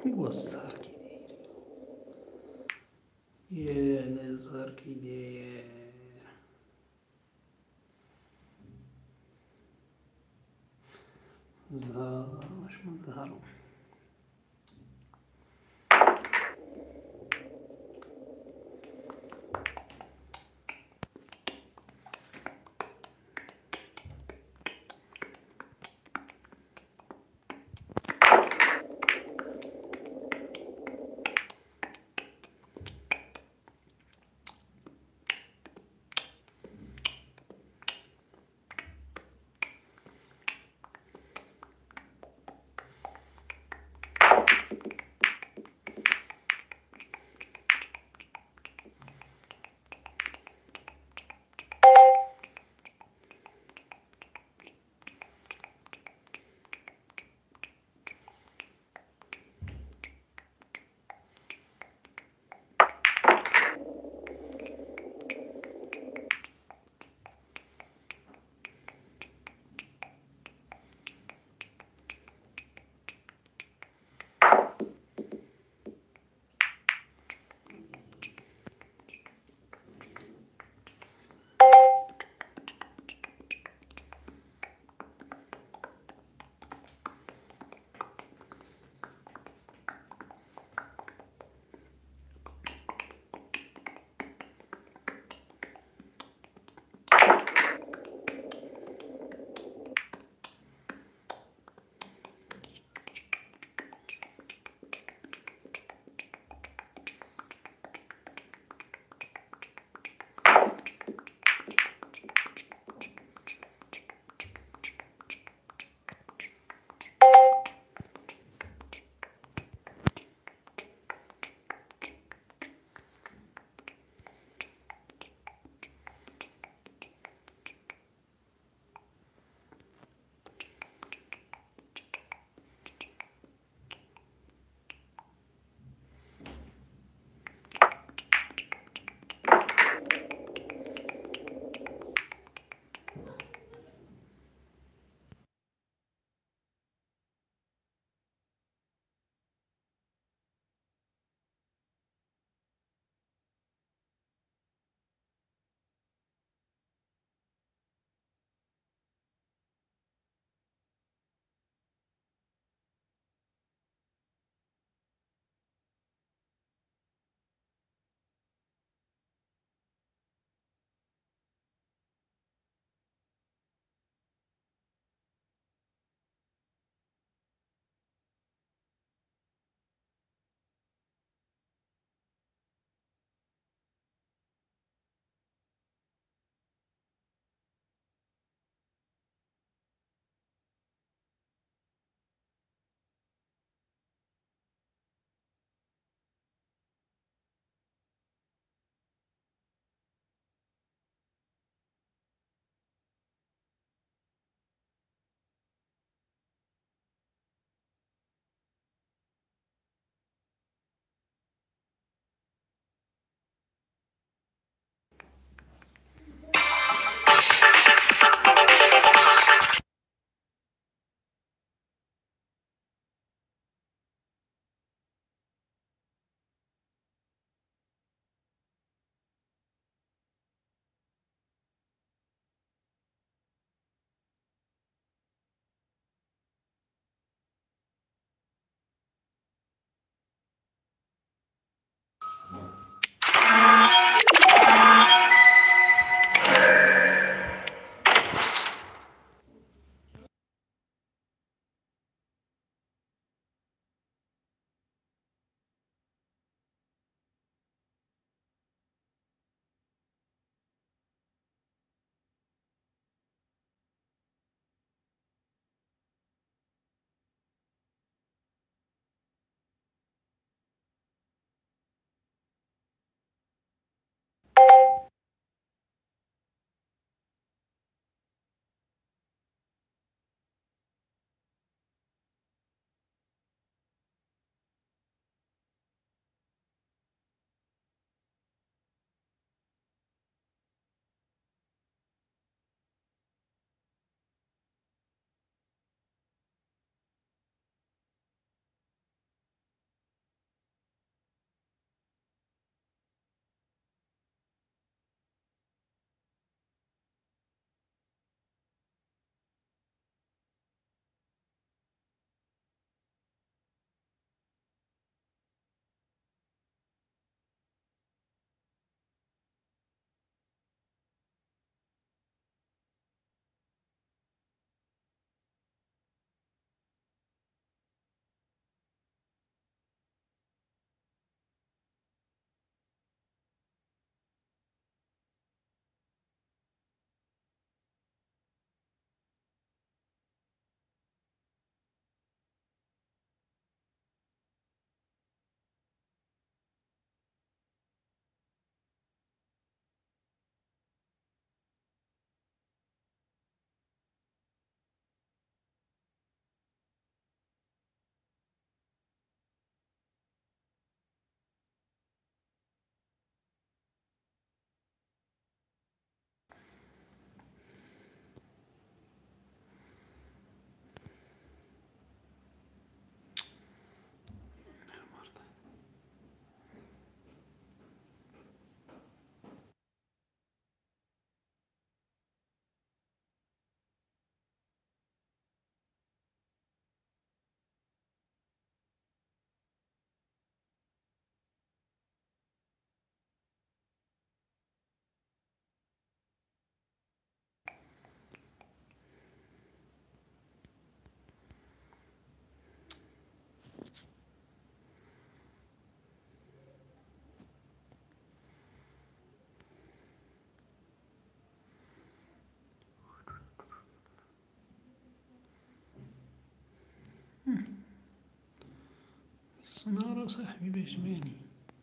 gostar que Yenezar que Zaş mı zarum? السنارة صاحبي باش باني.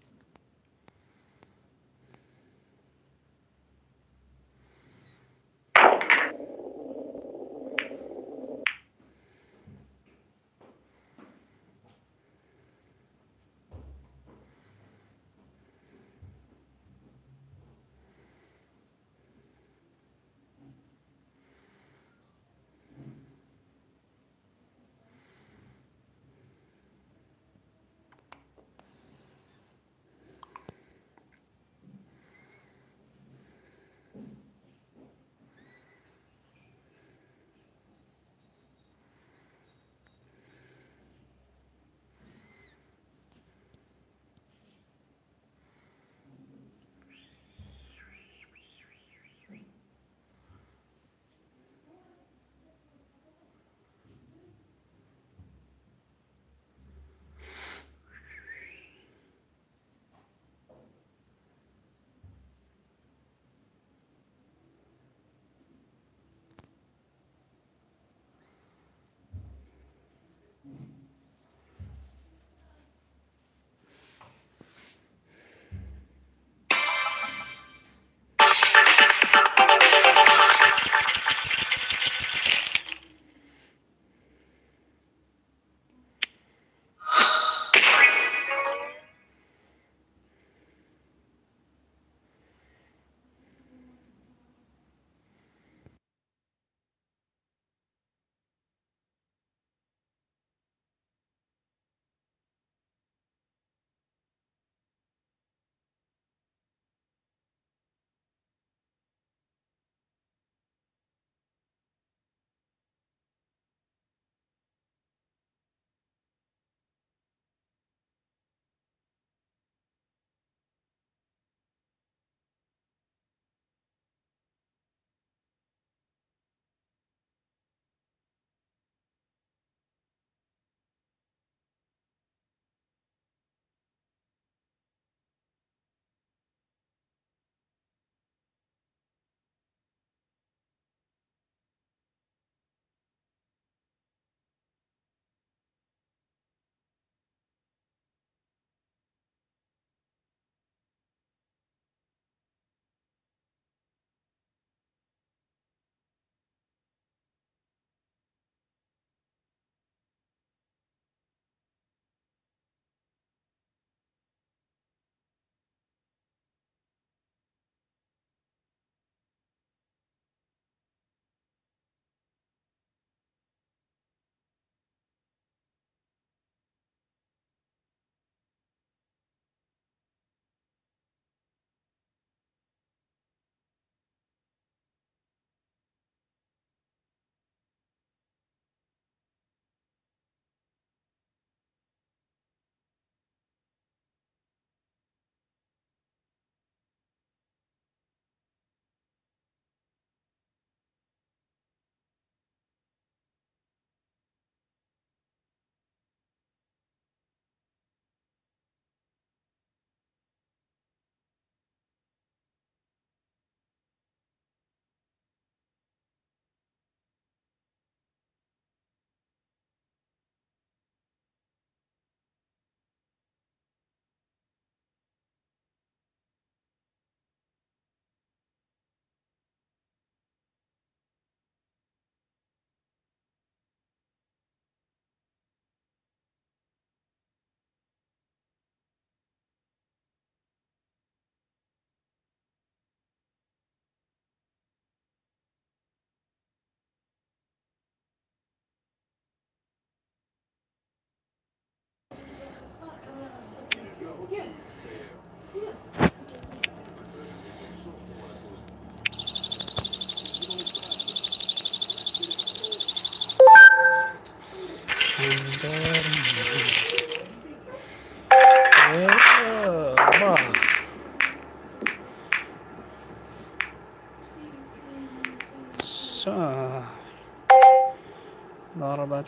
ضربة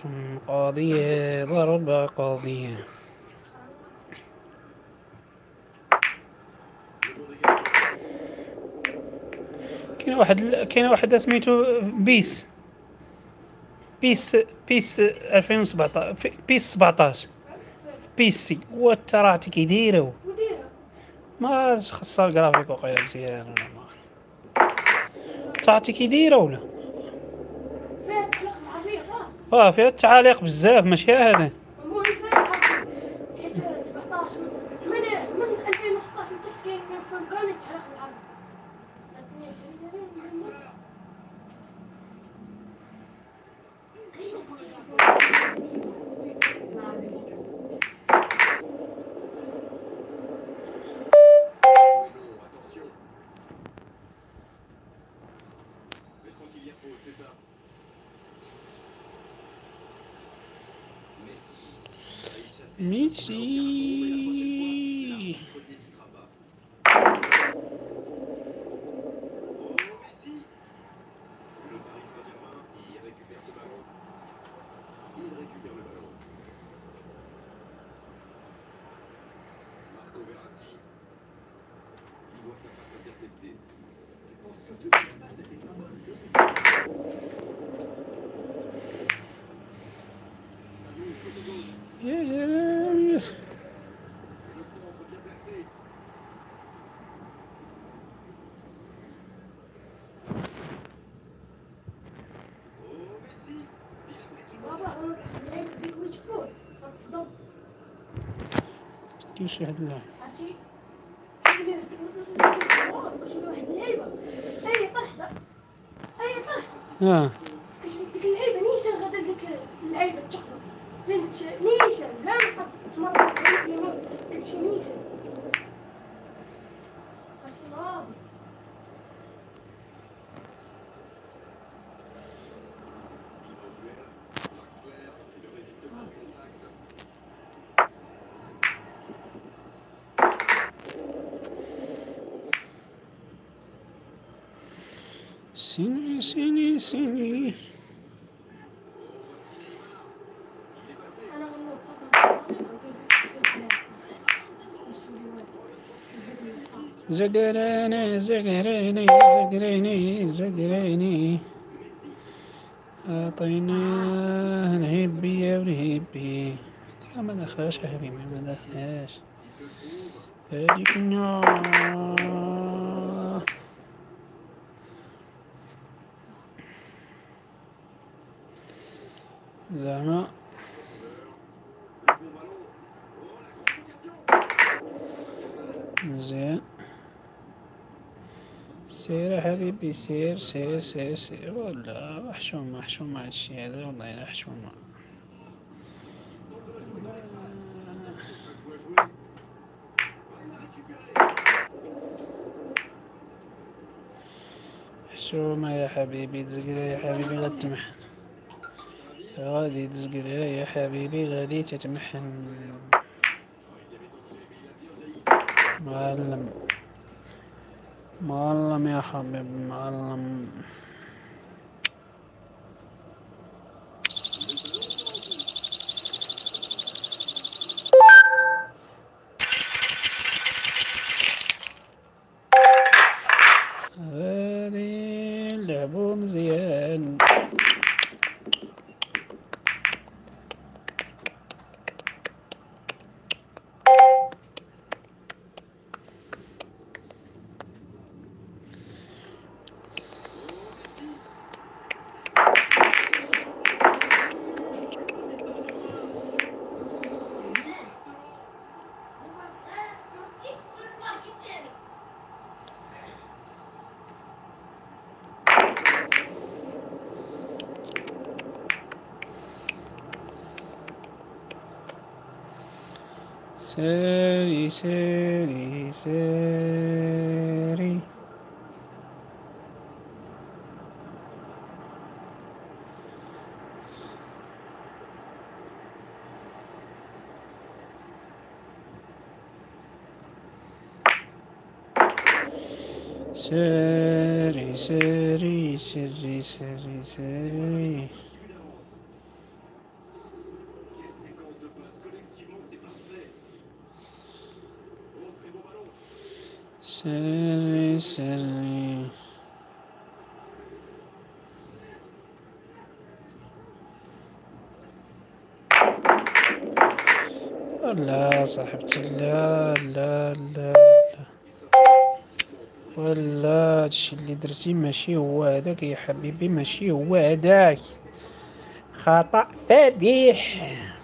قاضية، ضربة قاضية. كاين واحد سميتو بيس 2017، بيس 17 بيسي وتراتي كي يديرو وديرها ما خصها الجرافيك وقيلا مزيان ولا ما تعطي كي يديرو ولا فيها تحلق العربية خلاص. فيها التعاليق بزاف ماشي هذا مو فيها العربية حيت 17 من 2016 لتحت كاين كامل تحلق بالعربية. 22 ميسي يا سلام بابا عمرك حزين بيك وجبور غتصدم. كيفاش هاد اللعب عرفتي كتشوف واحد اللعيبة أي طرح كتشوف ديك اللعيبة نيشان غدا ديك اللعيبة تشقلب بنت نيشان كاع ما قد تمرض كلمة كتمشي نيشان عرفتي راضي. سيني سيني سيني أنا غنوض صافي زقراني زقراني زقراني زقراني أعطيناه الهبية والهبي ما دخلهاش يا حبيبي ما دخلهاش هاديك زعما زين سير يا حبيبي سير سير سير سير ولا حشومة حشومة هادشي هذا والله إلا حشومة حشومة يا حبيبي تزقرا يا حبيبي غتمحن غادي تزقرا يا حبيبي غادي تتمحن معلم معلم يا حبيبي معلم غادي نلعبو مزيان ساري ساري ساري ساري ساري ساري ساري ساري ساري ساري لا صاحبتي، لا لا لا لا، ولا هادشي اللي درتي ماشي هو هداك يا حبيبي، ماشي هو هداك، خطأ فادح.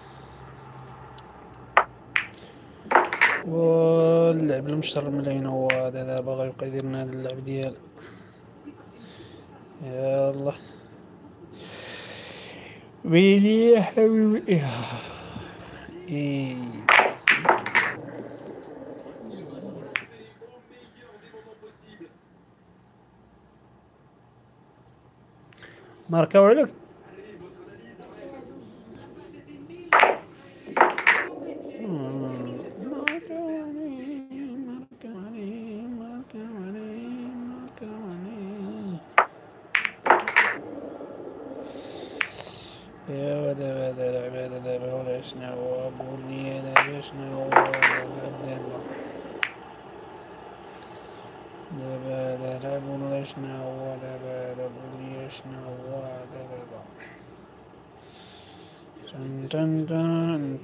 واللعب المشرم لينا هو هذا، دابا غيبقى يدير لنا هاد اللعب ديال يلا ويلي يا حبيبي. إيه. ماركاو عليك. يا دابا هذا لعب، هذا دابا ولا شناهو، قول لي دابا شناهو هذا دابا، دابا هذا لعب ولا شناهو دابا هذا، قول لي شناهو هذا دابا. تن تن تن.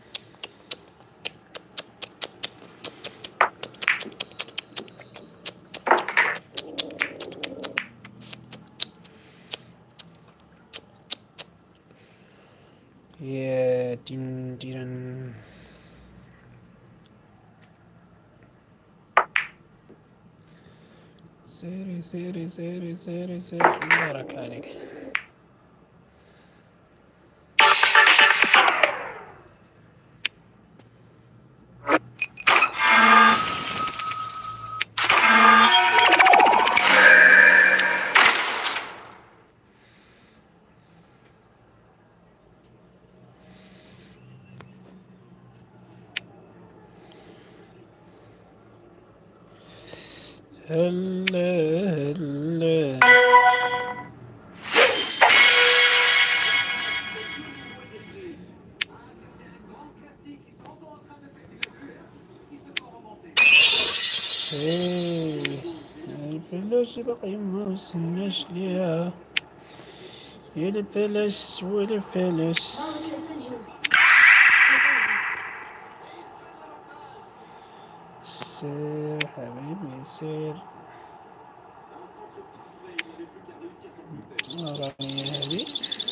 يا تن تن. سيري سيري سيري سيري سيري، بارك عليك. هلا هلا. الفلاس باقي ما وصلناش ليها، يا الفلس والفلس. سير حبيبي سير، راني هذي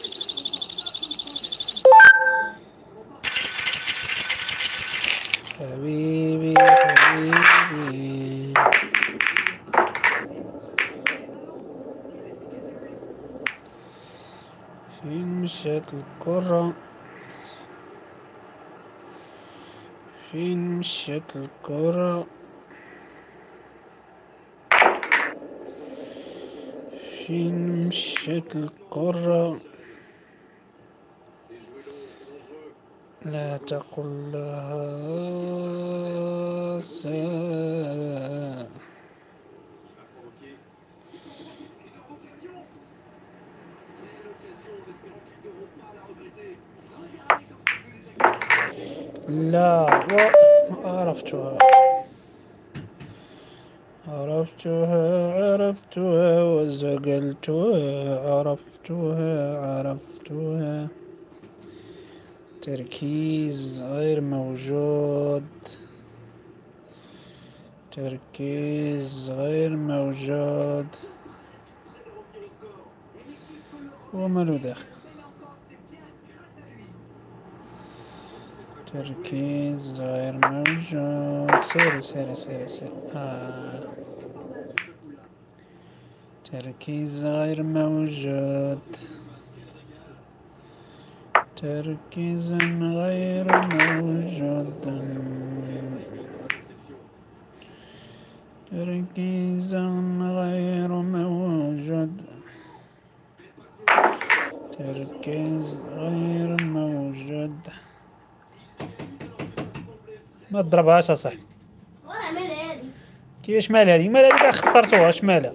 حبيبي حبيبي. فين مشات الكرة، فين مشات الكرة، فين مشات الكرة. لا تقل لها لا عرفتها عرفتها عرفتها وزقلتها، عرفتها عرفتها. تركيز غير موجود، تركيز غير موجود. ومالو داخل، تركيز غير موجود. سيري سيري سيري سيري. تركيز غير موجود، تركيز غير موجود، تركيز غير موجود، تركيز غير موجود. ما تضربهاش اصاحبي. كيفاش مال هذيك؟ مال هذيك خسرتوها، اش مالها؟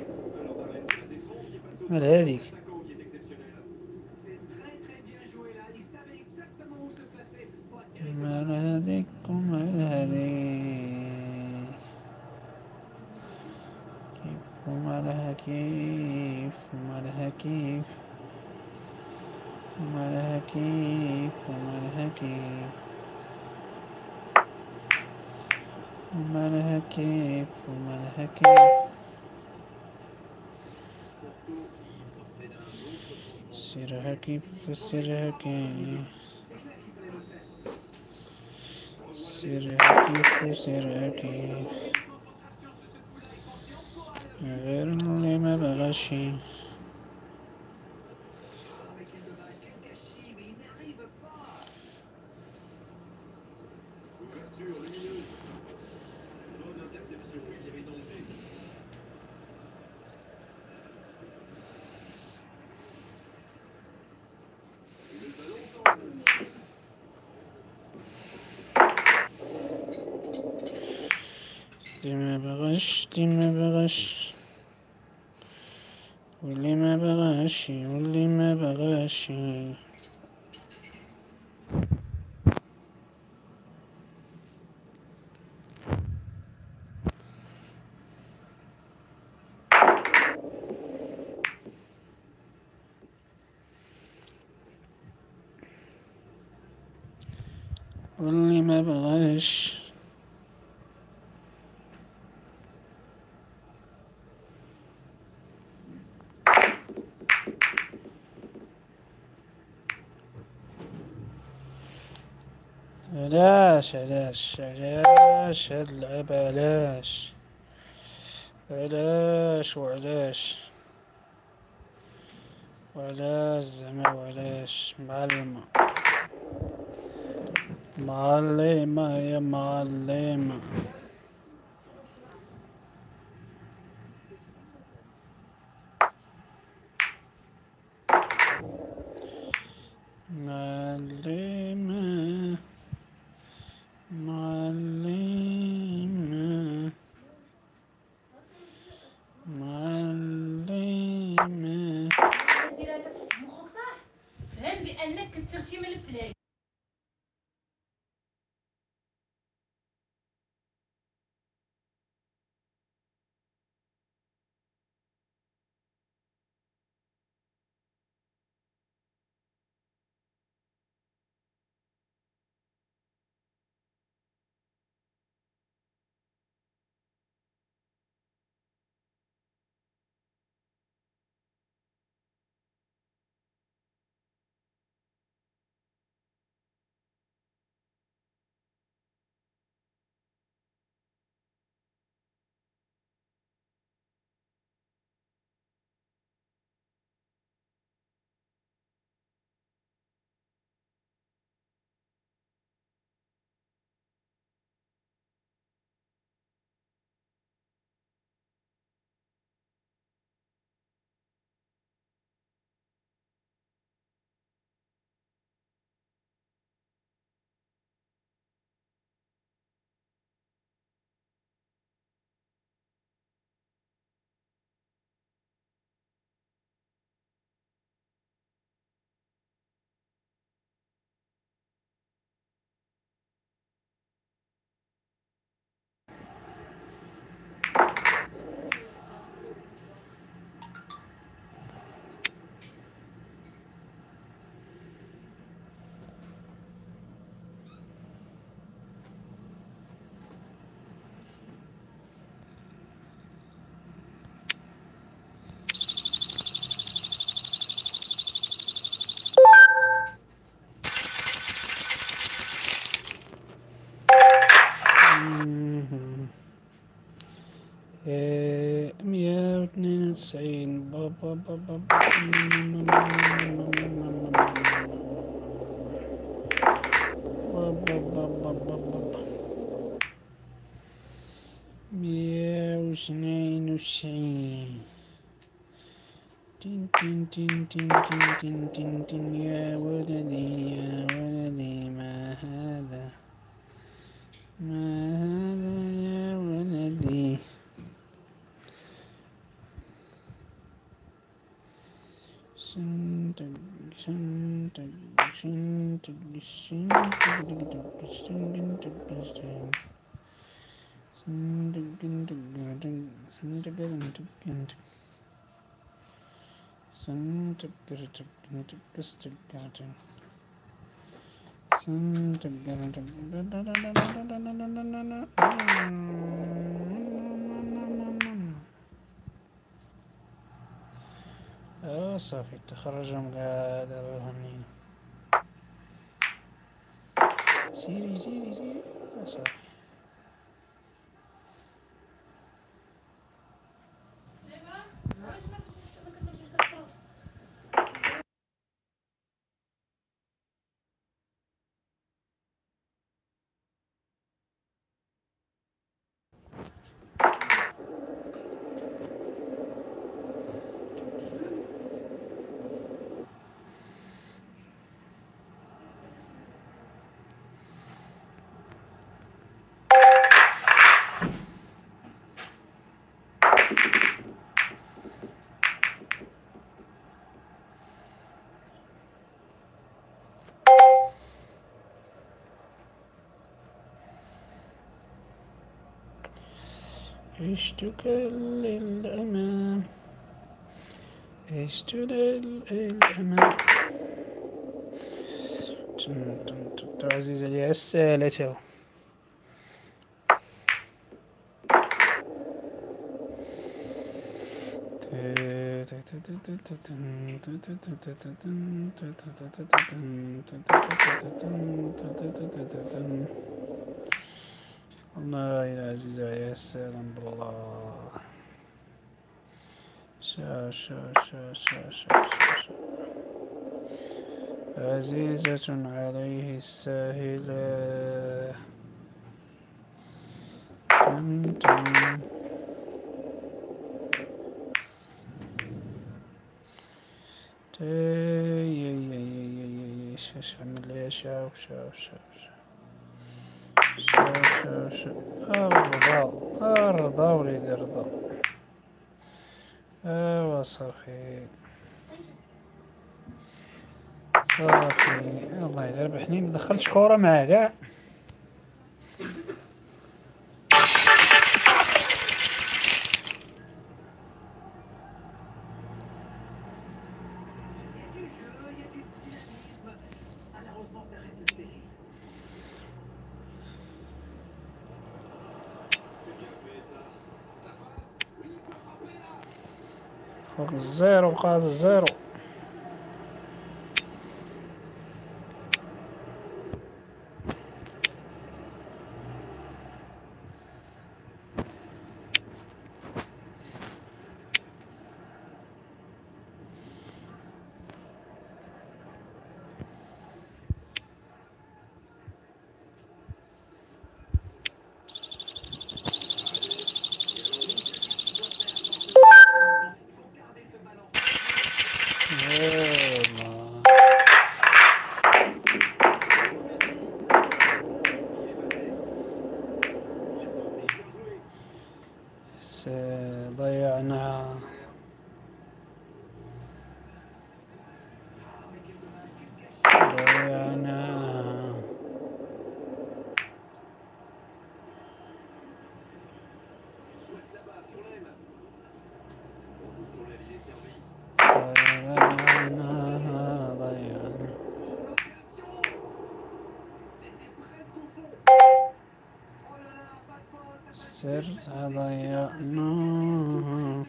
مال هذيك؟ مال هذيك ومال هذيك، كيف ومالها كيف ومالها كيف ومالها كيف ومالها كيف. وما لها كيف وما لها كيف. سرها كيف سرها كيف سرها كيف سرها كيف غير اللي ما بغاشي. دي ما بغش دي ما بغش واللي ما بغاشي واللي ما بغاشي. واللي ما بغاش. علاش علاش علاش هاد اللعبة علاش علاش وعلاش وعلاش زعما وعلاش معلمة معلمة يا معلمة. معلمة معلمة معلمة. ديرها كتحس بمخك فهم بانك كثرتي من البلاي. مية واثنين وتسعين بابا بابا مية واثنين وتسعين. تين تين تين تين تين تين تين تين. يا ولدي يا ولدي ما هذا ما هذا يا ولدي. سنتك سنتك سنتك سنتك صافي تخرجهم كاع دابا هنينا. سيري سيري سيري صافي. عشتك للأمام، عشت للأمام. عزيز عليها السالة. والله يا عزيز عليها السلام بالله. شا شا شا شا شا شا. عزيزة عليه الساهلة. تم تم. شاش عمل شاو شاو شاو شاو شاو شاو. الرضا الرضا وليدي الرضا. ايوا صافي صافي. الله إلا ربحني مدخلتش كورة معاه كاع. فوق الزيرو بقى الزيرو. ضيعناها. ضيعناها. سر ضيعناها.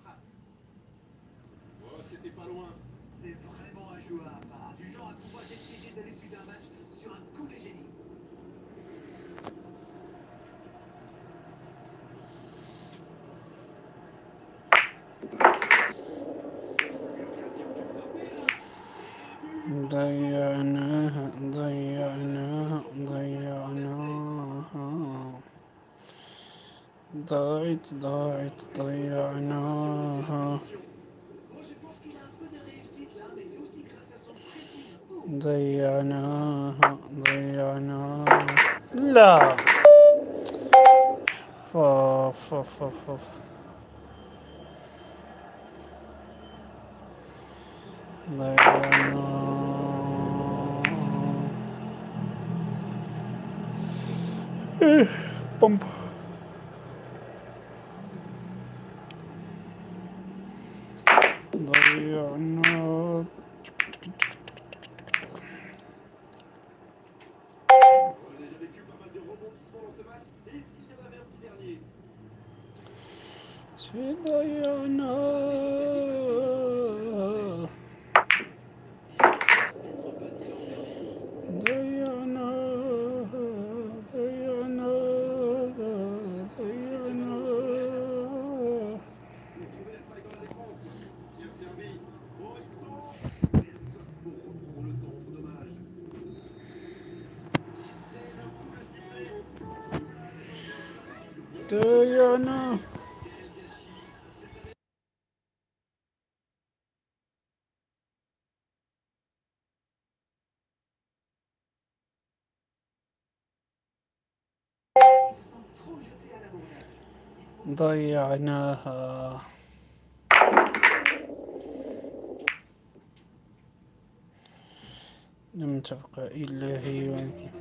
ضيعناها ضيعناها ضيعناها. ضاعت ضاعت ضيعناها. ضيعناها ضيعناها. لا فوف فوف فوف. ضيعناها. بومب. ضيعناها. ضيعناه ضيعناه ضيعناه ضيعناه. ضيعناه. ضيعناها. لم تبق إلا هي والكلب.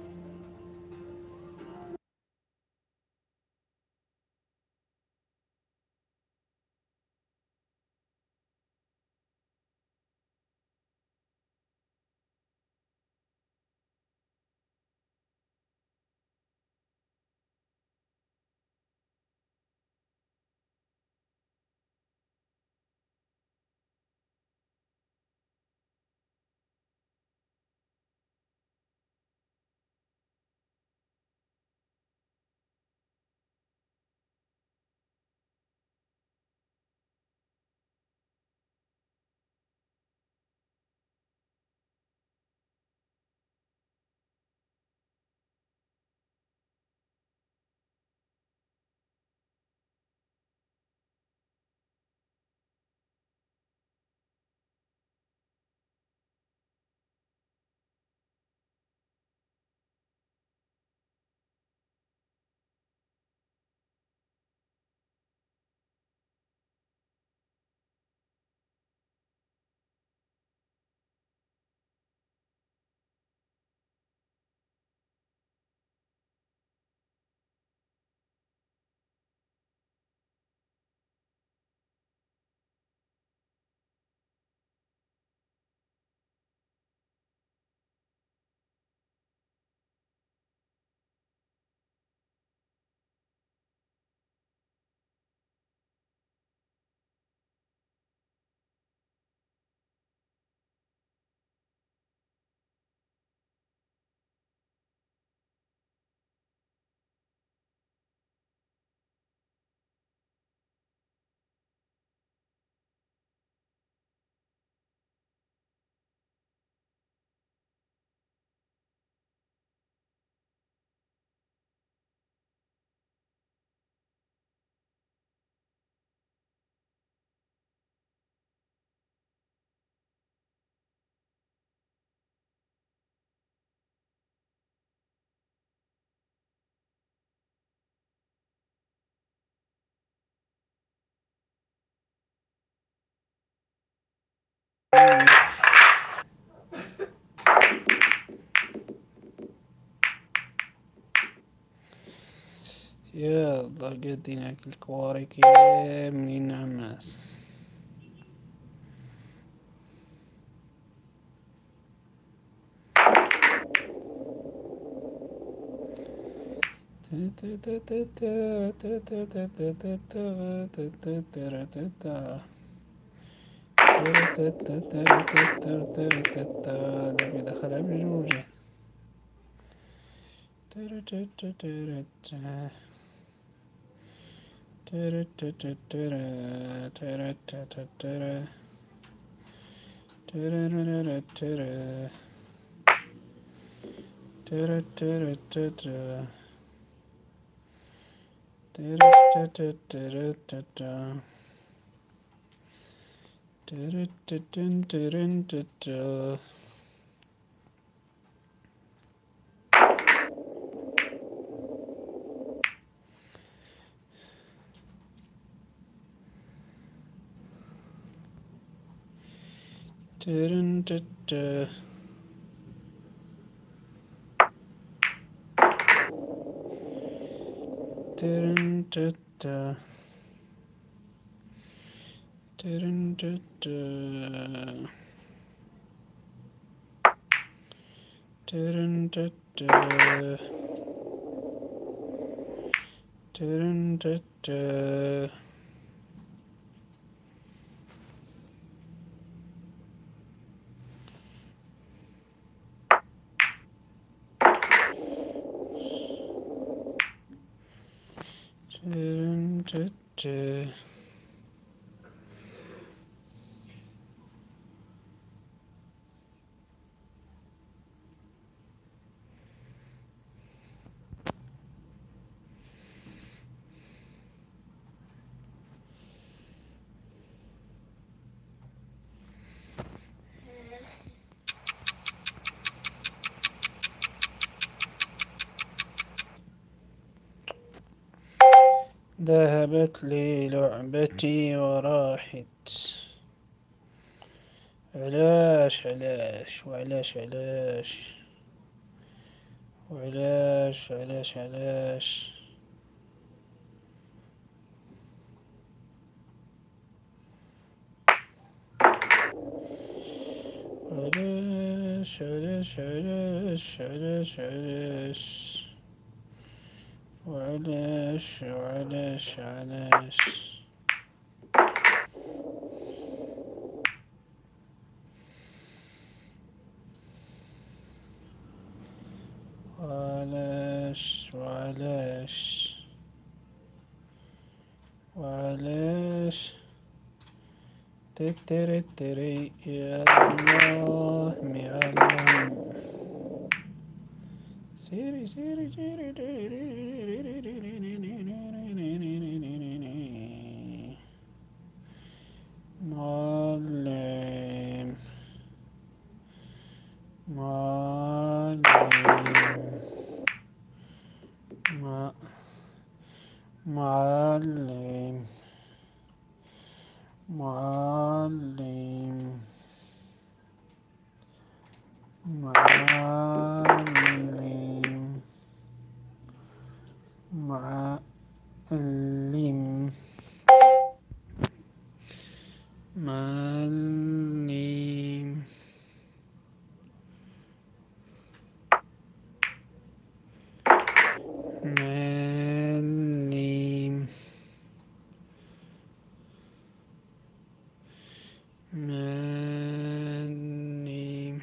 يا الله قدينا الكواري كاملين عماس. الذي دخل بالموجة. ذهبت لي لعبتي وراحت. علاش علاش وعلاش علاش وعلاش علاش علاش علاش علاش علاش علاش علاش وعلاش وعلاش علاش وعلاش وعلاش وعلاش تتري تري يا الله معلم. سيري سيري سيري معلم معلم معلم معلم معلم معلم معلم معلم معلم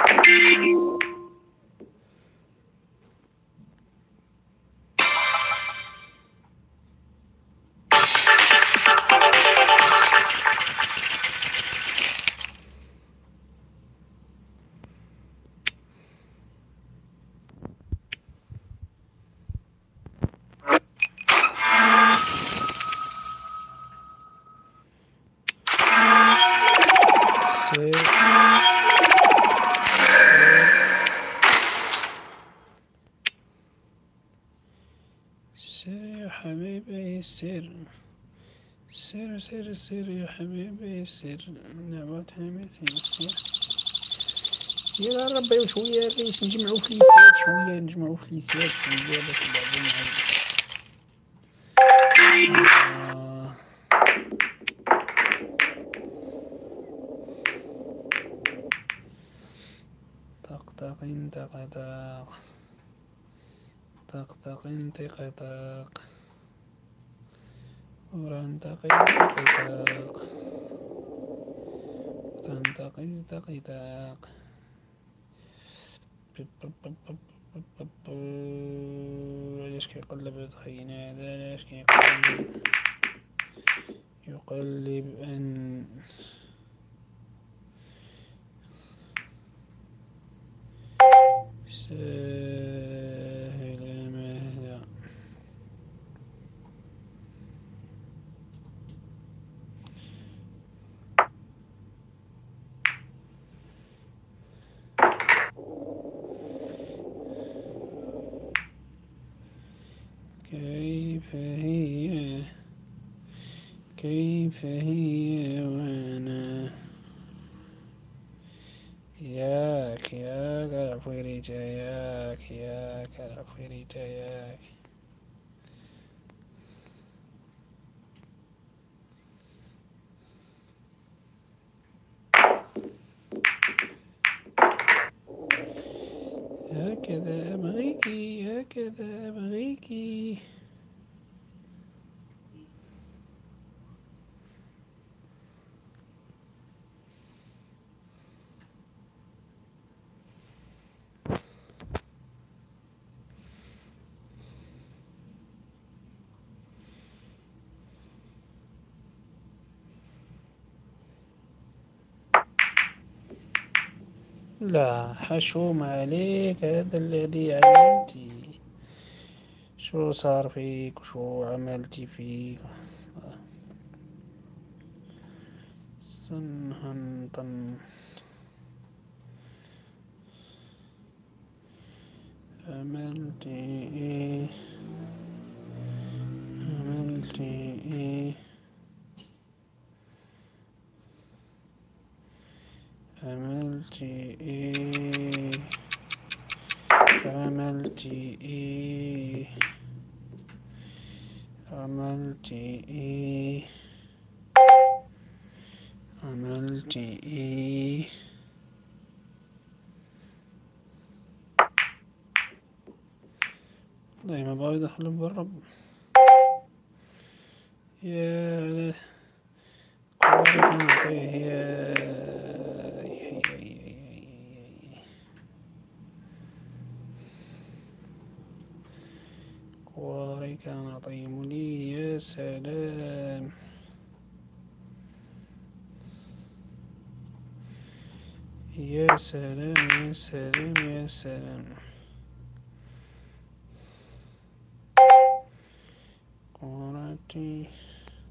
سير سير يا حبيبي سير سير سير سير يا حبيبي سير نعمة حميتي سير يا ربي شوية باش نجمعو فليسات شوية نجمعو فليسات شوية باش نلعبو معاهم. طق طق انتق طق طق طق انتق طق ورنتق انتق طق تنتق ازتق طق علاش كيقلب هاد خينا هذا علاش كيقلب يقلب أن سهل مهلا كيف هي كيف هي وانا ياك ياك العفريتة ياك ياك العفريتة ياك هكذا أبغيكي هكذا أبغيكي لا حشوم عليك، هذا الذي عملتي. شو صار فيك وشو عملتي فيك؟ صنهنطن. عملتي ايه؟ عملتي ايه؟ عملتي ايه؟ عملتي ايه؟ عملتي ايه؟ عملتي ايه؟ دايما بقى يدخلهم بالرب. يا كورة كوري كان طيب لي. يا سلام. يا سلام يا سلام يا سلام. كورتي.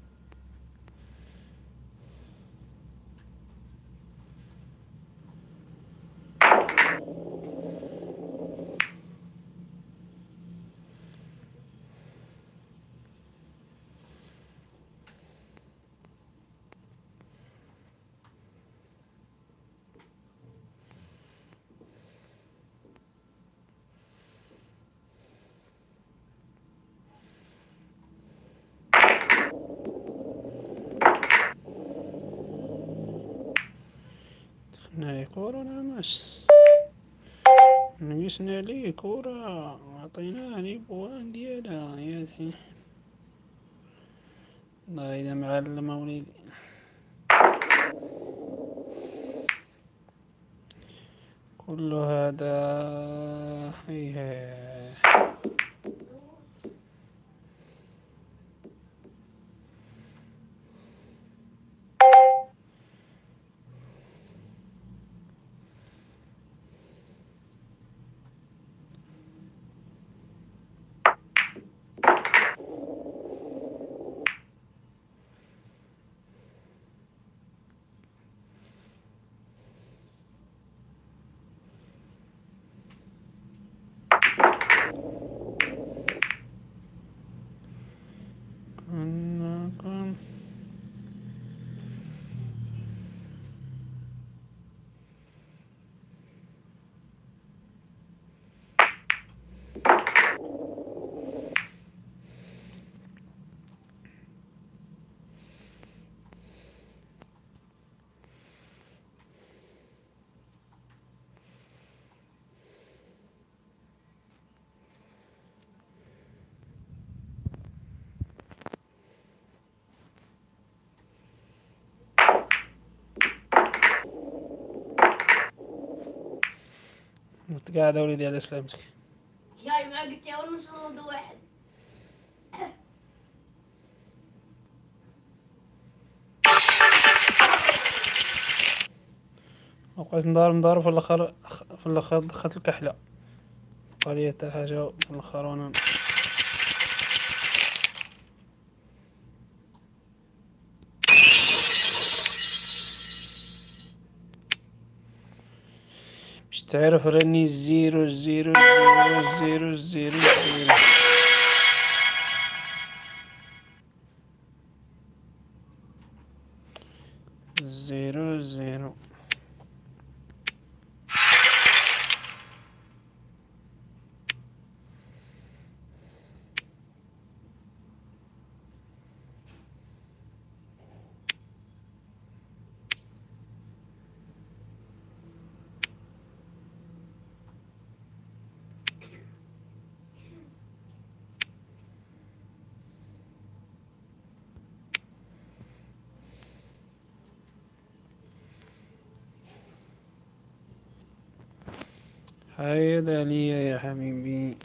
دخلنا لي كورة نامس. نقصنا ليه كورة، عطيناه لي بوان ديالها يا سي. الله إذا معلم وليدي. كل هذا هيها. كن انت قاعد وليدي على سلامتك. جاي معك قلت يا ونص موضوع واحد. وقعت ندار في الاخر. في الاخر دخلت الكحلة. قال لي حتى حاجة في الاخر وانا مش تعرف راني زيرو زيرو زيرو زيرو زيرو زيرو. زيرو زيرو. هيدا لي يا حبيبي.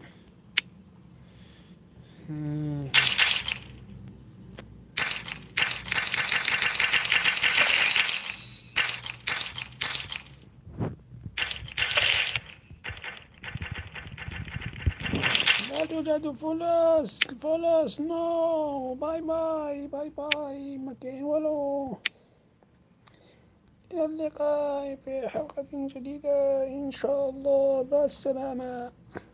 لا توجد فرص نو. باي باي باي باي، ما كاين والو. إلى اللقاء في حلقة جديدة إن شاء الله. مع السلامة.